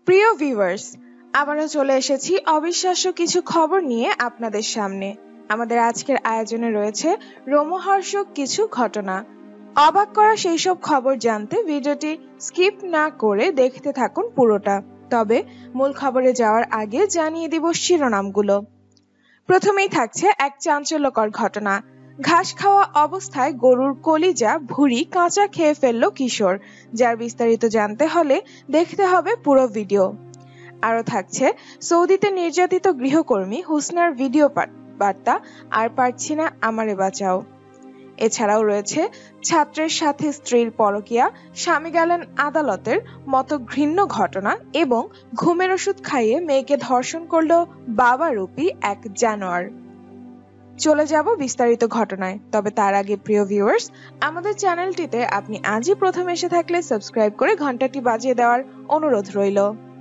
প্রিয় ভিউয়ার্স, আবারও চলে এসেছি অবিশ্বাস্য কিছু খবর নিয়ে আপনাদের সামনে। আমাদের আজকের আয়োজনে রয়েছে রোমহর্ষক কিছু ঘটনা। অবাক করা সেই সব খবর জানতে ভিডিওটি স্কিপ না করে দেখতে থাকুন পুরোটা। তবে মূল খবরে যাওয়ার আগে জানিয়ে দিব শিরোনামগুলো। প্রথমেই থাকছে এক চাঞ্চল্যকর ঘটনা। ঘাস খাওয়া অবস্থায় গরুর কলিজা ভুঁড়ি কাঁচা খেয়ে ফেলল কিশোর। যার বিস্তারিত জানতে হলে দেখতে হবে পুরো ভিডিও। আরও থাকছে সৌদিতে নির্যাতিত গৃহকর্মী হুসনার ভিডিও বার্তা, আর পারছি না আমারে বাঁচাও। এছাড়াও রয়েছে ছাত্রের সাথে স্ত্রীর পরকীয়া, স্বামী গেলেন আদালতের মতো ঘৃণ্য ঘটনা এবং ঘুমের ওষুধ খাইয়ে মেয়েকে ধর্ষণ করল বাবারূপী এক জানোয়ার। চলে যাব বিস্তারিত ঘটনায়, তবে তার আগে প্রিয় ভিউয়ার্স, আমাদের চ্যানেলটিতে আপনি আজই প্রথম এসে থাকলে সাবস্ক্রাইব করে ঘন্টাটি বাজিয়ে দেওয়ার অনুরোধ রইল।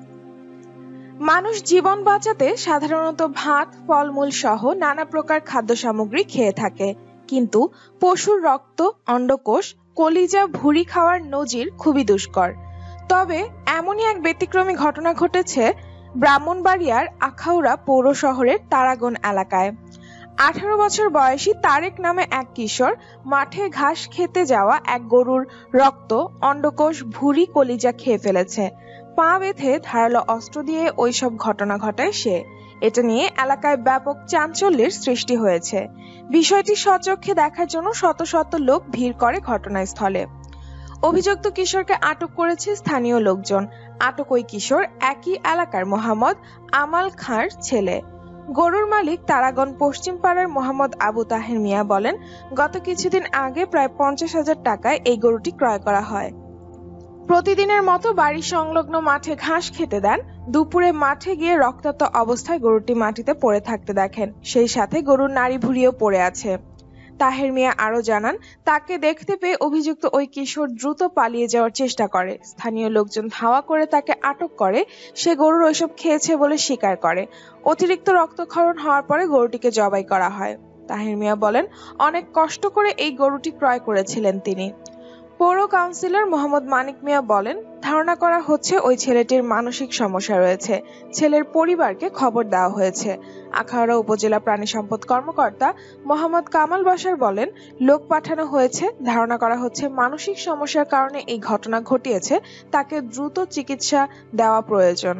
মানুষ জীবন বাঁচাতে সাধারণত ভাত, ফলমূল সহ নানা প্রকার খাদ্য সামগ্রী খেয়ে থাকে, কিন্তু পশুর রক্ত, অন্ডকোষ, কলিজা, ভুঁড়ি খাওয়ার নজির খুবই দুষ্কর। তবে এমনই এক ব্যতিক্রমী ঘটনা ঘটেছে ব্রাহ্মণবাড়িয়ার আখাউড়া পৌর শহরের তারাগণ এলাকায়। 18 বছর বয়সী তারেক নামে এক কিশোর মাঠে ঘাস খেতে যাওয়া এক গরুর রক্ত, অন্ডকোষ, ভুঁড়ি, কলিজা খেয়ে ফেলেছে। পা বেঁধে ধারালো অস্ত্র দিয়ে ওইসব ঘটনা ঘটায় সে। এটা নিয়ে এলাকায় ব্যাপক চাঞ্চল্যের সৃষ্টি হয়েছে। বিষয়টি স্বচক্ষে দেখার জন্য শত শত লোক ভিড় করে ঘটনাস্থলে। অভিযুক্ত কিশোরকে আটক করেছে স্থানীয় লোকজন। আটক ওই কিশোর একই এলাকার মোহাম্মদ আমাল খাঁর ছেলে। গরুর মালিক তারাগণ পশ্চিম পাড়ার মোহাম্মদ আবু তাহের মিয়া বলেন, গত কিছুদিন আগে প্রায় 50,000 টাকায় এই গরুটি ক্রয় করা হয়। প্রতিদিনের মতো বাড়ি সংলগ্ন মাঠে ঘাস খেতে দেন। দুপুরে মাঠে গিয়ে রক্তাক্ত অবস্থায় গরুটি মাটিতে পড়ে থাকতে দেখেন। সেই সাথে গরুর নাড়ি ভুঁড়িও পড়ে আছে। তাহের মিয়া আরো জানান, তাকে দেখতে পেয়ে অভিযুক্ত ওই কিশোর দ্রুত পালিয়ে যাওয়ার চেষ্টা করে। স্থানীয় লোকজন ধাওয়া করে তাকে আটক করে। সে গরুর ওইসব খেয়েছে বলে স্বীকার করে। অতিরিক্ত রক্তক্ষরণ হওয়ার পরে গরুটিকে জবাই করা হয়। তাহের মিয়া বলেন, অনেক কষ্ট করে এই গরুটি ক্রয় করেছিলেন তিনি। পৌর কাউন্সিলর মোহাম্মদ মানিক মিয়া বলেন, ধারণা করা হচ্ছে ওই ছেলেটির মানসিক সমস্যা রয়েছে। ছেলের পরিবারকে খবর দেওয়া হয়েছে। আখাউড়া উপজেলা প্রাণী সম্পদ কর্মকর্তা মোহাম্মদ কামাল বাশার বলেন, লোক পাঠানো হয়েছে। ধারণা করা হচ্ছে মানসিক সমস্যার কারণে এই ঘটনা ঘটিয়েছে। তাকে দ্রুত চিকিৎসা দেওয়া প্রয়োজন।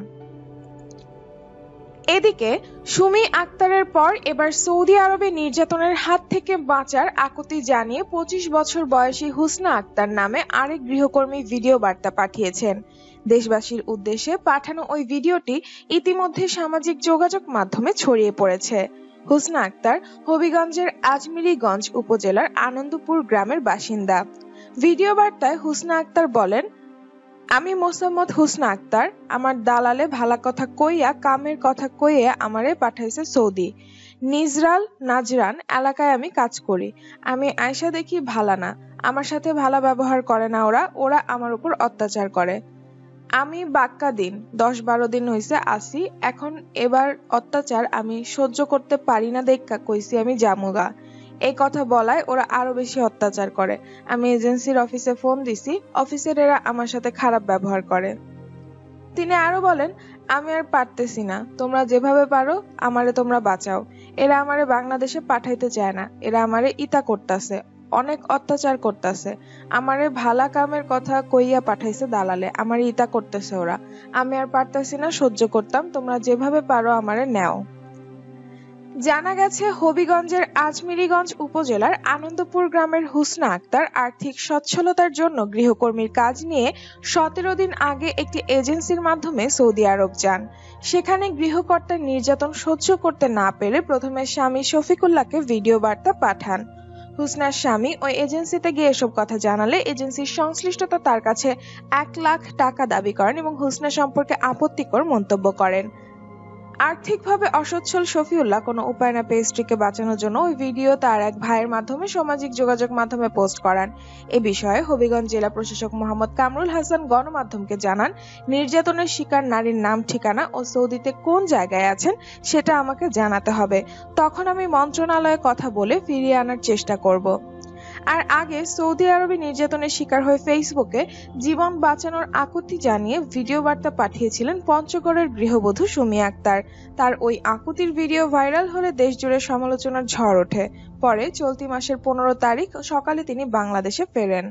এদিকে সুমি আক্তারের পর এবার সৌদি আরবে নির্যাতনের হাত থেকে বাঁচার আকুতি জানিয়ে 25 বছর বয়সী হুসনা আক্তার নামে আরেক গৃহকর্মী ভিডিও বার্তা পাঠিয়েছেন। দেশবাসীর উদ্দেশ্যে পাঠানো ওই ভিডিওটি ইতিমধ্যে সামাজিক যোগাযোগ মাধ্যমে ছড়িয়ে পড়েছে। হুসনা আক্তার হবিগঞ্জের আজমিরিগঞ্জ উপজেলার আনন্দপুর গ্রামের বাসিন্দা। ভিডিও বার্তায় হুসনা আক্তার বলেন, আমি মোসাম্মদ হুসনা আক্তার, আমার দালালে ভালা কথা কইয়া কামের কথা কইয়ে আমারে পাঠাইছে সৌদি। নাজরান এলাকায় আমি কাজ করি। আমি আয়সা দেখি ভালা না, আমার সাথে ভালা ব্যবহার করে না। ওরা আমার উপর অত্যাচার করে। আমি বাক্কা দিন 10-12 দিন হইছে আসি। এখন এবার অত্যাচার আমি সহ্য করতে পারি না দেখা কইছি আমি জামুগা। এই কথা বলায় ওরা আরো বেশি অত্যাচার করে। আমি এজেন্সির অফিসে ফোন দিছি, অফিসের এরা আমার সাথে খারাপ ব্যবহার করে। তিনি আরো বলেন, আমি আর পারতেছি না, তোমরা যেভাবে পারো আমারে তোমরা বাঁচাও। এরা আমারে বাংলাদেশে পাঠাইতে চায় না। এরা আমারে ইতা করতাছে, অনেক অত্যাচার করতাছে। আমারে ভালা কামের কথা কইয়া পাঠাইছে দালালে, আমারে ইতা করতেছে ওরা। আমি আর পারতেছি না সহ্য করতাম, তোমরা যেভাবে পারো আমারে নেও। জানা গেছে, হবিগঞ্জের আজমিরিগঞ্জ উপজেলার আনন্দপুর গ্রামের হুসনা আক্তার আর্থিক সচ্ছলতার জন্য গৃহকর্মীর কাজ নিয়ে 17 দিন আগে একটি এজেন্সির মাধ্যমে সৌদি আরব যান। সেখানে গৃহকর্তার নির্যাতন সহ্য করতে না পেরে প্রথমে স্বামী শফিকুল্লাহকে ভিডিও বার্তা পাঠান। হুসনার স্বামী ওই এজেন্সিতে গিয়ে এসব কথা জানালে এজেন্সির সংশ্লিষ্টতা তার কাছে 1 লাখ টাকা দাবি করেন এবং হুসনা সম্পর্কে আপত্তিকর মন্তব্য করেন। আর্থিকভাবে অসচ্ছল শফিউল্লাহ কোনো উপায় না পেয়ে স্ত্রীকে বাঁচানোর জন্য ওই ভিডিও তার এক ভাইয়ের মাধ্যমে সামাজিক যোগাযোগ মাধ্যমে পোস্ট করান। এ বিষয়ে হবিগঞ্জ জেলা প্রশাসক মোহাম্মদ কামরুল হাসান গণমাধ্যমকে জানান, নির্যাতনের শিকার নারীর নাম, ঠিকানা ও সৌদিতে কোন জায়গায় আছেন সেটা আমাকে জানাতে হবে। তখন আমি মন্ত্রণালয়ে কথা বলে ফিরিয়ে আনার চেষ্টা করব। আর আগে সৌদি আরবে নির্যাতনের শিকার হয়ে ফেসবুকে জীবন বাঁচানোর আকুতি জানিয়ে ভিডিও বার্তা পাঠিয়েছিলেন পঞ্চগড়ের গৃহবধূ সুমি আক্তার। তার ওই আকুতির ভিডিও ভাইরাল হলে দেশজুড়ে সমালোচনার ঝড় ওঠে। পরে চলতি মাসের 15 তারিখ সকালে তিনি বাংলাদেশে ফেরেন।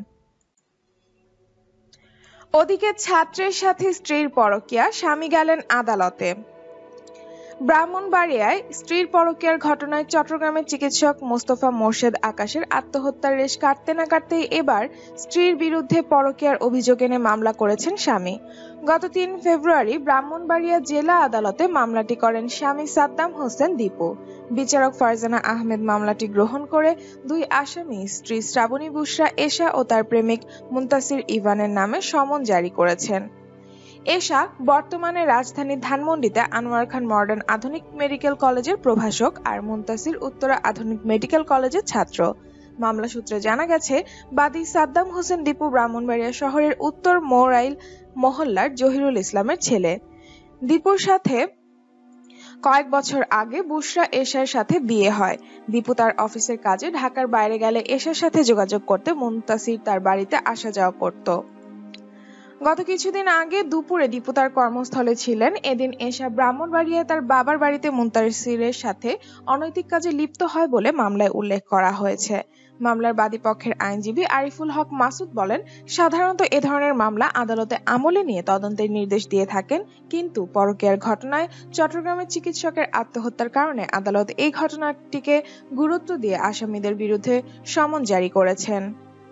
ওদিকে ছাত্রের সাথে স্ত্রীর পরকীয়া, স্বামী গেলেন আদালতে। ব্রাহ্মণবাড়িয়ায় স্ত্রীর পরকীয়ার ঘটনায় চট্টগ্রামের চিকিৎসক মোস্তফা মোর্শেদ আকাশের আত্মহত্যার রেশ কাটতে না কাটতেই এবার স্ত্রীর বিরুদ্ধে পরকীয়ার অভিযোগ এনে মামলা করেছেন স্বামী। গত 3 ফেব্রুয়ারি ব্রাহ্মণবাড়িয়া জেলা আদালতে মামলাটি করেন স্বামী সাদ্দাম হোসেন দীপু। বিচারক ফারজানা আহমেদ মামলাটি গ্রহণ করে 2 আসামি স্ত্রী শ্রাবণী বুশরা এশা ও তার প্রেমিক মুন্তাসির ইভানের নামে সমন জারি করেছেন। এশা বর্তমানে রাজধানীর ধানমন্ডিতে আনোয়ার খান মডার্ন আধুনিক মেডিকেল কলেজের প্রভাষক আর মুন্তাসির উত্তরা আধুনিক মেডিকেল কলেজের ছাত্র। মামলা সূত্রে জানা গেছে, বাদী সাদ্দাম হোসেন দীপু ব্রাহ্মণবাড়িয়া শহরের উত্তর মৌরাইল মহল্লার জহিরুল ইসলামের ছেলে। দীপুর সাথে কয়েক বছর আগে বুশরা এশার সাথে বিয়ে হয়। দীপু তার অফিসের কাজে ঢাকার বাইরে গেলে এশার সাথে যোগাযোগ করতে মুন্তাসির তার বাড়িতে আসা যাওয়া করত। গত কিছুদিন আগে দুপুরে দীপু তার কর্মস্থলে ছিলেন। এদিন এশা ব্রাহ্মণবাড়িয়ায় তার বাবার বাড়িতে মুন্তাসিরের সাথে অনৈতিক কাজে লিপ্ত হয় বলে মামলায় উল্লেখ করা হয়েছে। মামলার বাদী পক্ষের আইনজীবী আরিফুল হক মাসুদ বলেন, সাধারণত এ ধরনের মামলা আদালতে আমলে নিয়ে তদন্তের নির্দেশ দিয়ে থাকেন, কিন্তু পরকীয়ার ঘটনায় চট্টগ্রামের চিকিৎসকের আত্মহত্যার কারণে আদালত এই ঘটনাটিকে গুরুত্ব দিয়ে আসামিদের বিরুদ্ধে সমন জারি করেছেন।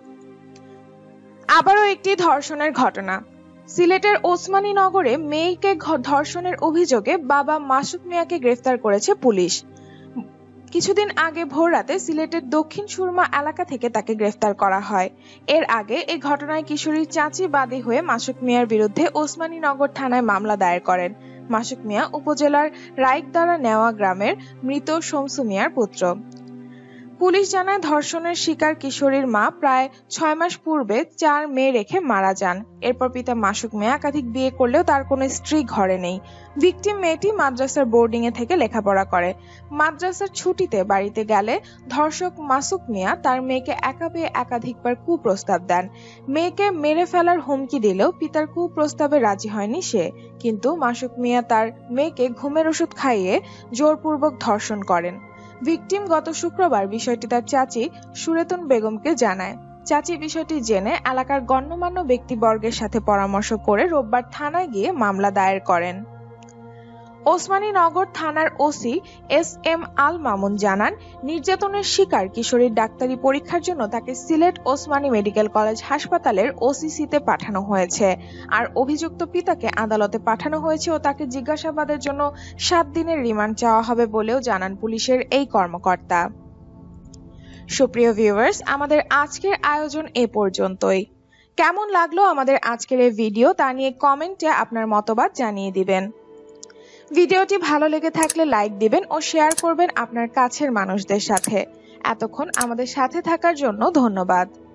আবারও একটি ধর্ষণের ঘটনা। সিলেটের ওসমানীনগরে মেয়েকে ধর্ষণের অভিযোগে বাবা মাসুক মিয়াকে গ্রেফতার করেছে পুলিশ। কিছুদিন আগে ভোররাতে সিলেটের দক্ষিণ সুরমা এলাকা থেকে তাকে গ্রেফতার করা হয়। এর আগে এই ঘটনায় কিশোরীর চাচি বাদী হয়ে মাসুক মিয়ার বিরুদ্ধে ওসমানীনগর থানায় মামলা দায়ের করেন। মাসুক মিয়া উপজেলার রাইকদারা নেওয়া গ্রামের মৃত শমসু মিয়ার পুত্র। পুলিশ জানায়, ধর্ষণের শিকার কিশোরীর মা প্রায় 6 মাস পূর্বে 4 মেয়ে রেখে মারা যান। এরপর পিতা মাসুক মিয়া একাধিক বিয়ে করলেও তার কোনো স্ত্রী ঘরে নেই। ভিকটিম মেয়েটি মাদ্রাসার বোর্ডিং এ থেকে লেখাপড়া করে। মাদ্রাসার ছুটিতে বাড়িতে গেলে ধর্ষক মাসুক মিয়া তার মেয়েকে একা পেয়ে একাধিকবার কুপ্রস্তাব দেন। মেয়েকে মেরে ফেলার হুমকি দিলেও পিতার কুপ্রস্তাবে রাজি হয়নি সে। কিন্তু মাসুক মিয়া তার মেয়েকে ঘুমের ওষুধ খাইয়ে জোরপূর্বক ধর্ষণ করেন। ভিকটিম গত শুক্রবার বিষয়টি তার চাচি সুরেতুন বেগমকে জানায়। চাচি বিষয়টি জেনে এলাকার গণ্যমান্য ব্যক্তিবর্গের সাথে পরামর্শ করে রোববার থানায় গিয়ে মামলা দায়ের করেন। ওসমানীনগর থানার ওসি এস.এম. আল মামুন জানান, নির্যাতনের শিকার কিশোরীর ডাক্তারি পরীক্ষার জন্য তাকে সিলেট ওসমানী মেডিকেল কলেজ হাসপাতালের ওসিসিতে পাঠানো হয়েছে। আর অভিযুক্ত পিতাকে আদালতে পাঠানো হয়েছে ও তাকে জিজ্ঞাসাবাদের জন্য 7 দিনের রিমান্ড চাওয়া হবে বলেও জানান পুলিশের এই কর্মকর্তা। সুপ্রিয় ভিউয়ার্স, আমাদের আজকের আয়োজন এ পর্যন্তই। কেমন লাগলো আমাদের আজকের এই ভিডিও তা নিয়ে কমেন্টে আপনার মতবাদ জানিয়ে দিবেন। ভিডিওটি ভালো লেগে থাকলে লাইক দিবেন ও শেয়ার করবেন আপনার কাছের মানুষদের সাথে। এতক্ষণ আমাদের সাথে থাকার জন্য ধন্যবাদ।